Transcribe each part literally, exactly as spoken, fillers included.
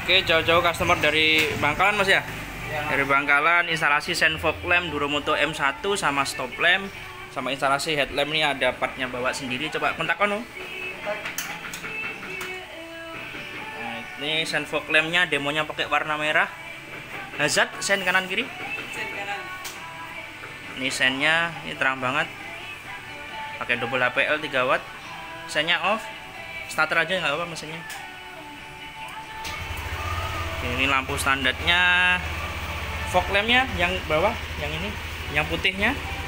Oke, jauh-jauh customer dari Bangkalan Mas ya? Ya. Dari Bangkalan, instalasi Sen fog lamp Duromoto M satu sama stop lamp, sama instalasi headlamp ini ada partnya bawa sendiri. Coba kontak kono. Nah, ini Sen fog lampnya demonya pakai warna merah. Hazard sen kanan kiri. Sen kanan. Ini sennya ini terang banget. Pakai double H P L tiga watt. Sennya off. Starter aja nggak apa-apa mesinnya. Ini lampu standarnya, fog lampnya yang bawah, yang ini, yang putihnya.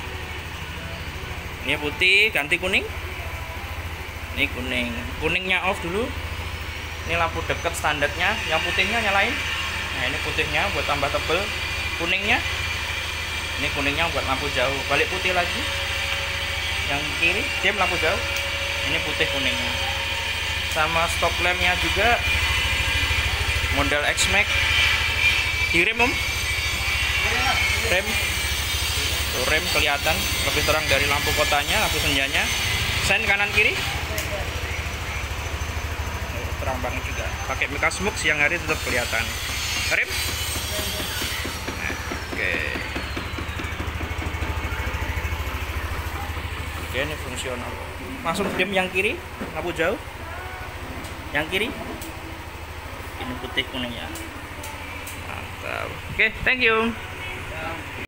Ini putih, ganti kuning. Ini kuning, kuningnya off dulu. Ini lampu dekat standarnya, yang putihnya nyalain. Nah ini putihnya buat tambah tebel, kuningnya. Ini kuningnya buat lampu jauh. Balik putih lagi. Yang kiri, dim lampu jauh. Ini putih kuningnya. Sama stop lampnya juga. Model X-Max di rem om rem tuh, rem kelihatan lebih terang dari lampu kotanya, lampu senjanya. Sen kanan kiri terang banget juga, pakai Mika Smoke siang hari tetap kelihatan. Rem nah, oke oke ini fungsional. Langsung dim yang kiri, lampu jauh yang kiri. Ini putih kuningnya, mantap. Oke, okay, thank you.